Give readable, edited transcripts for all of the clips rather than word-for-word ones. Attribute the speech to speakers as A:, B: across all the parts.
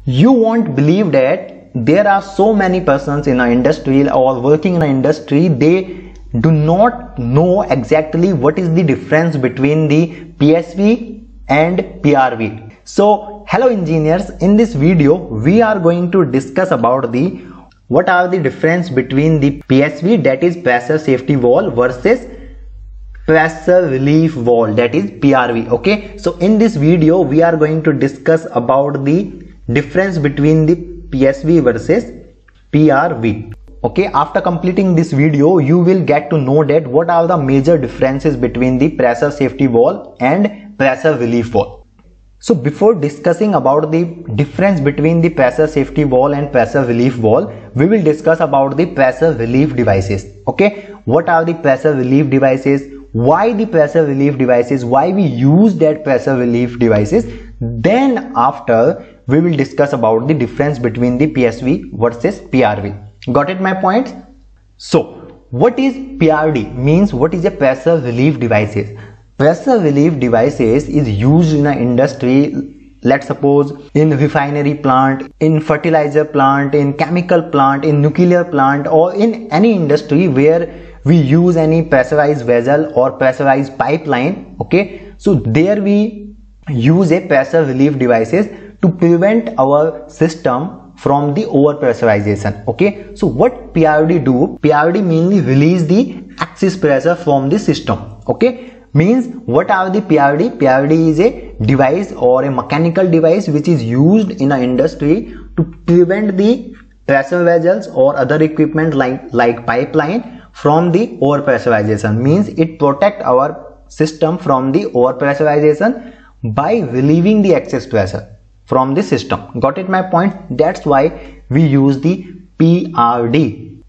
A: You won't believe that there are so many persons in our industry or working in our industry, they do not know exactly what is the difference between the PSV and PRV. So hello engineers, in this video we are going to discuss about what are the difference between the PSV, that is pressure safety valve, versus pressure relief valve, that is PRV. Okay, so in this video we are going to discuss about the difference between the PSV versus PRV. Okay, after completing this video you will get to know that what are the major differences between the pressure safety valve and pressure relief valve. So before discussing about the difference between the pressure safety valve and pressure relief valve, we will discuss about the pressure relief devices. Okay, what are the pressure relief devices, why the pressure relief devices, why we use that pressure relief devices. Then after we will discuss about the difference between the PSV versus PRV. Got it my points? So what is PRD? Means what is a pressure relief devices? Pressure relief devices is used in an industry, let's suppose in refinery plant, in fertilizer plant, in chemical plant, in nuclear plant, or in any industry where we use any pressurized vessel or pressurized pipeline. Okay, so there we use a pressure relief devices to prevent our system from the over pressurization. Okay, so what PRD do? PRD mainly release the excess pressure from the system. Okay, means what are the PRD? PRD is a device or a mechanical device which is used in an industry to prevent the pressure vessels or other equipment like pipeline from the over pressurization. Means it protect our system from the over pressurization by relieving the excess pressure from the system. Got it my point? That's why we use the PRD.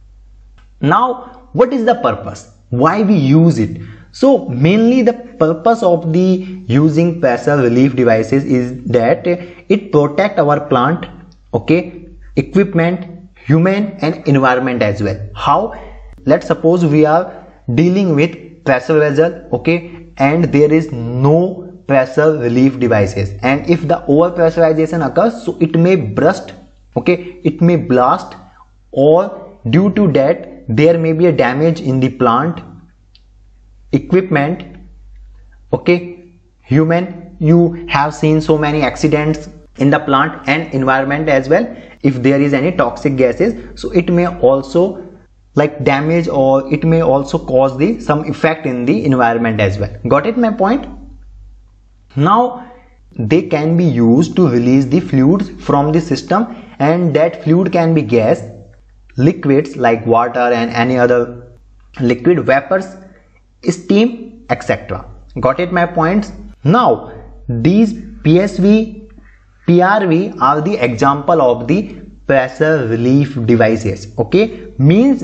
A: Now what is the purpose? Why we use it? So mainly the purpose of the using pressure relief devices is that it protect our plant, okay, equipment, human and environment as well. How? Let's suppose we are dealing with pressure vessel, okay, and there is no pressure relief devices, and if the over pressurization occurs, so it may burst, okay, it may blast, or due to that there may be a damage in the plant, equipment, okay, human. You have seen so many accidents in the plant and environment as well. If there is any toxic gases, so it may also like damage, or it may also cause some effect in the environment as well. Got it my point? Now they can be used to release the fluids from the system, and that fluid can be gas, liquids like water and any other liquid, vapors, steam, etc. Got it my points? Now these PSV, PRV are the example of the pressure relief devices. Okay, means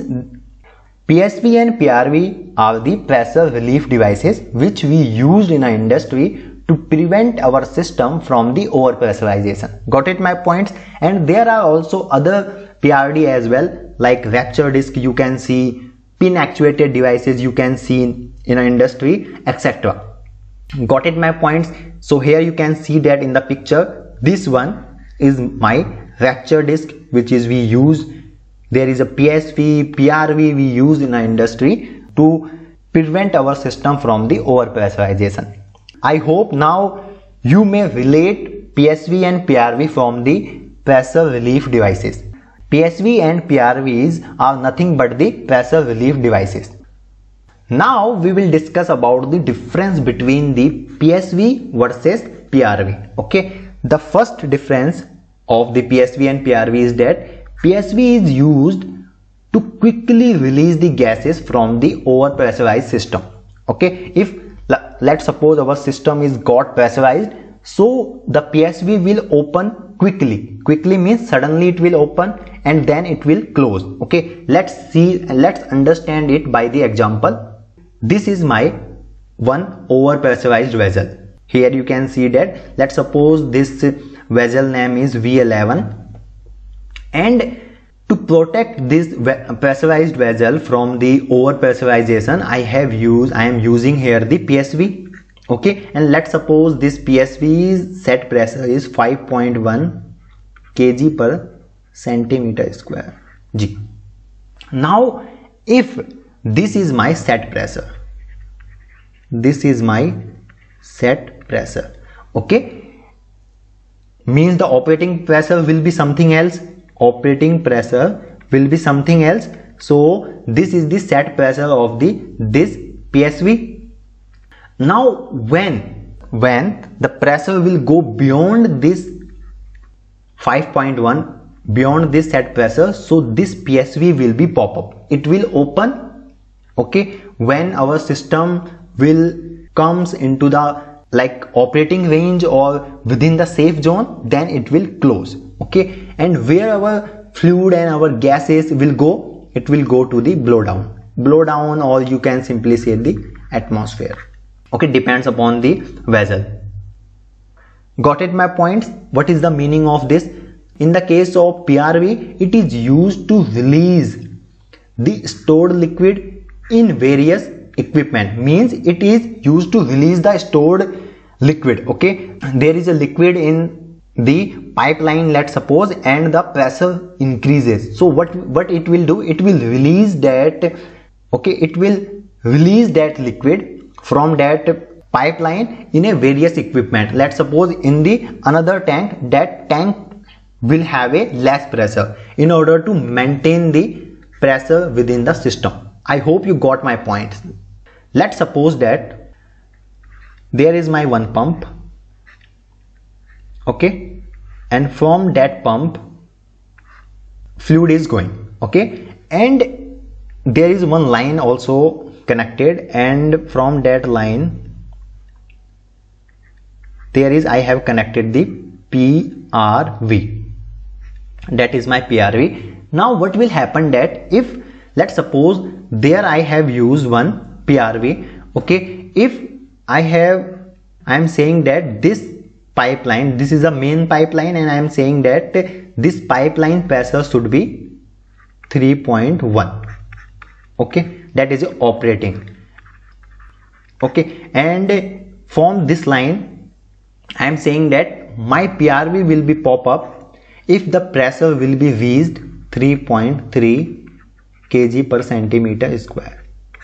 A: PSV and PRV are the pressure relief devices which we used in our industry to prevent our system from the over pressurization. Got it my points? And there are also other PRD as well, like rupture disc you can see, pin actuated devices you can see in our industry, etc. Got it my points? So here you can see that in the picture, this one is my rupture disc which is we use. There is a PSV, PRV we use in our industry to prevent our system from the over pressurization. I hope now you may relate PSV and PRV from the pressure relief devices. PSV and PRVs are nothing but the pressure relief devices. Now we will discuss about the difference between the PSV versus PRV. Okay, the first difference of the PSV and PRV is that PSV is used to quickly release the gases from the over pressurized system. Okay, if let's suppose our system is got pressurized, so the PSV will open quickly. Quickly means suddenly it will open and then it will close. Okay, let's understand it by the example. This is my one over pressurized vessel. Here you can see that, let's suppose this vessel name is V11, and to protect this pressurized vessel from the over pressurization, I am using here the PSV. Okay, and let's suppose this PSV's set pressure is 5.1 kg per centimeter square. G. Now if this is my set pressure, this is my set pressure, okay, means the operating pressure will be something else, operating pressure will be something else. So this is the set pressure of this PSV. Now when the pressure will go beyond this 5.1, beyond this set pressure, so this PSV will be pop up, it will open, okay. When our system will comes into the like operating range or within the safe zone, then it will close, okay. And where our fluid and our gases will go, it will go to the blow down, or you can simply say the atmosphere, okay, depends upon the vessel. Got it my points? What is the meaning of this? In the case of PRV, it is used to release the stored liquid in various equipment, means it is used to release the stored liquid, okay. There is a liquid in the pipeline, let's suppose, and the pressure increases. So what it will do, it will release that, okay, it will release that liquid from that pipeline in a various equipment. Let's suppose in the another tank, that tank will have a less pressure in order to maintain the pressure within the system. I hope you got my points. Let's suppose that there is my one pump, okay, and from that pump fluid is going, okay, and there is one line also connected, and from that line there is, I have connected the PRV, that is my PRV. Now what will happen that if, let's suppose there I have used one PRV, okay, if I am saying that this pipeline, this is a main pipeline, and I am saying that this pipeline pressure should be 3.1, okay, that is operating, okay, and from this line I am saying that my PRV will be pop up if the pressure will be reached 3.3 kg per centimeter square.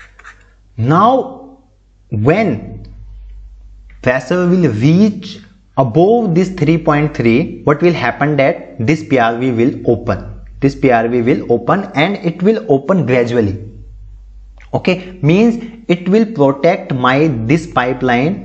A: Now when pressure will reach above this 3.3, what will happen that this PRV will open, this PRV will open, and it will open gradually, okay, means it will protect my this pipeline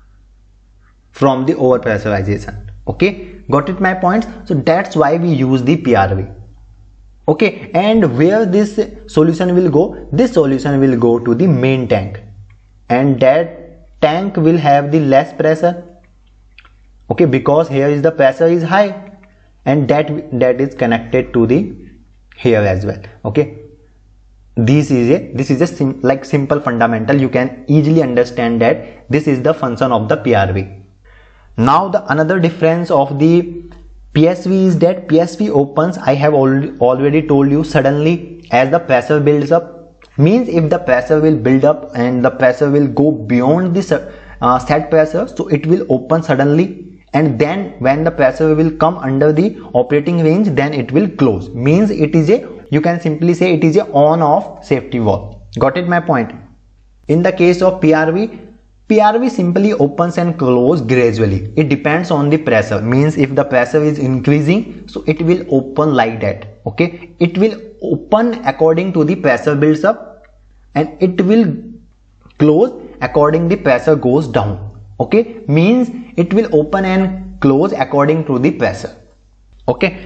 A: from the over pressurization, okay. Got it my points? So that's why we use the PRV, okay. And where this solution will go, this solution will go to the main tank, and that tank will have the less pressure, okay, because here is the pressure is high, and that is connected to the here as well, okay. This is a simple fundamental, you can easily understand that this is the function of the PRV. Now the another difference of the PSV is that PSV opens, I have already told you, suddenly as the pressure builds up, means if the pressure will build up and the pressure will go beyond this set pressure, so it will open suddenly, and then when the pressure will come under the operating range, then it will close, means it is a, you can simply say it is a on off safety valve. Got it my point? In the case of PRV simply opens and closes gradually, it depends on the pressure, means if the pressure is increasing, so it will open like that, okay, it will open according to the pressure builds up, and it will close according the pressure goes down, okay, means it will open and close according to the pressure, okay.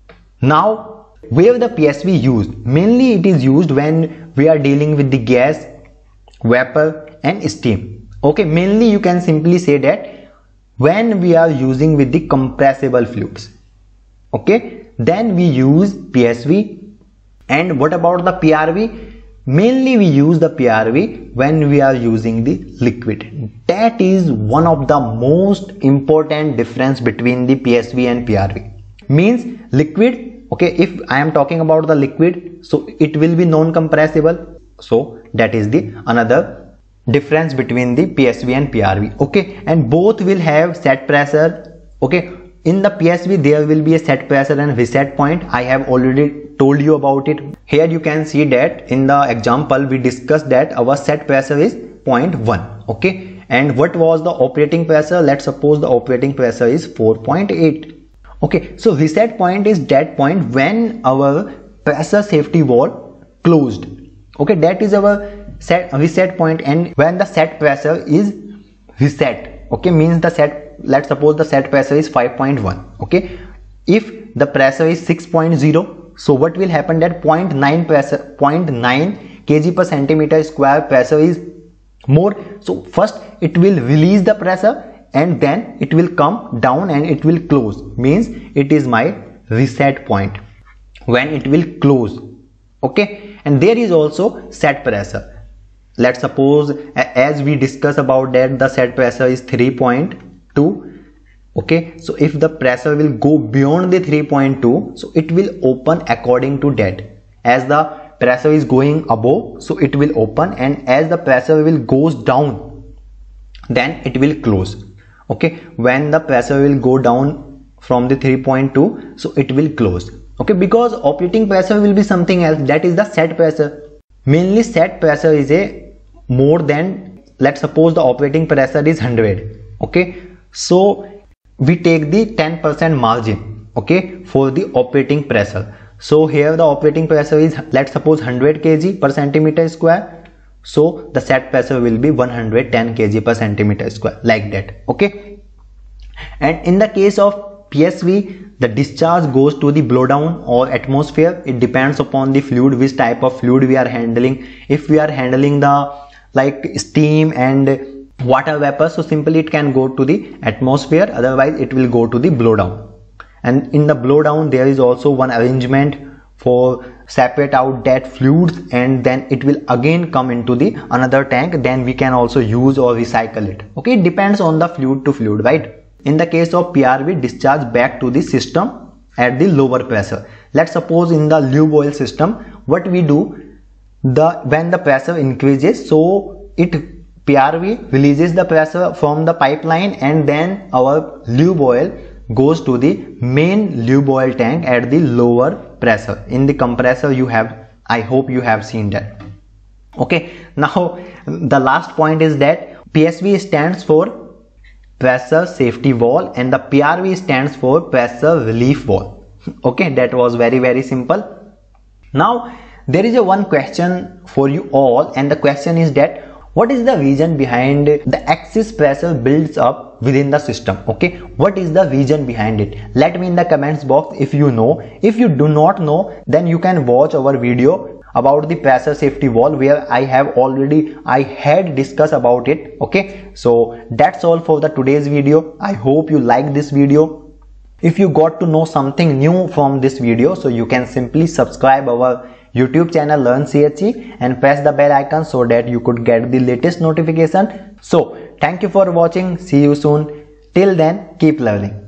A: Now where the PSV used, mainly it is used when we are dealing with the gas, vapor and steam, okay. Mainly you can simply say that when we are using with the compressible fluids, okay, then we use PSV. And what about the PRV? Mainly we use the PRV when we are using the liquid. That is one of the most important difference between the PSV and PRV. Means liquid, okay, if I am talking about the liquid, so it will be non-compressible, so that is the another difference between the PSV and PRV, okay. And both will have set pressure, okay. In the PSV there will be a set pressure and reset point. I have already told you about it. Here you can see that in the example we discussed that our set pressure is 0.1. okay, and what was the operating pressure? Let's suppose the operating pressure is 4.8. okay, so reset point is that point when our pressure safety valve closed. okay, that is our reset point, and when the set pressure is reset, okay, means the set, let's suppose the set pressure is 5.1. okay, if the pressure is 6.0, so what will happen, that 0.9 pressure, 0.9 kg per centimeter square pressure is more. So first it will release the pressure and then it will come down and it will close, means it is my reset point when it will close. okay, and there is also set pressure. Let's suppose, as we discuss about that, the set pressure is 3.2. okay, so if the pressure will go beyond the 3.2, so it will open according to that. As the pressure is going above, so it will open, and as the pressure will goes down, then it will close. okay, when the pressure will go down from the 3.2, so it will close. okay, because operating pressure will be something else, that is the set pressure. Mainly set pressure is a more than, let's suppose the operating pressure is 100. okay, so we take the 10% margin, okay, for the operating pressure. So here the operating pressure is, let's suppose 100 kg per centimeter square, so the set pressure will be 110 kg per centimeter square, like that. okay, and in the case of PSV, the discharge goes to the blowdown or atmosphere. It depends upon the fluid, which type of fluid we are handling. If we are handling the like steam and water vapor, so simply it can go to the atmosphere, otherwise it will go to the blowdown. And in the blowdown there is also one arrangement for separate out that fluids, and then it will again come into the another tank, then we can also use or recycle it. okay, it depends on the fluid to fluid, right? In the case of PRV, discharge back to the system at the lower pressure. Let's suppose in the lube oil system, what we do, when the pressure increases, so PRV releases the pressure from the pipeline, and then our lube oil goes to the main lube oil tank at the lower pressure. In the compressor you have, I hope you have seen that. okay, now the last point is that PSV stands for pressure safety valve and the PRV stands for pressure relief valve. okay, that was very simple. Now there is a one question for you all, and the question is that what is the reason behind the excess pressure builds up within the system? okay, what is the reason behind it? Let me in the comments box if you know. If you do not know, then you can watch our video about the pressure safety valve, where I had discussed about it. okay, so that's all for the today's video. I hope you like this video. If you got to know something new from this video, so you can simply subscribe our YouTube channel Learn CHE and press the bell icon so that you could get the latest notification. So thank you for watching. See you soon. Till then, keep learning.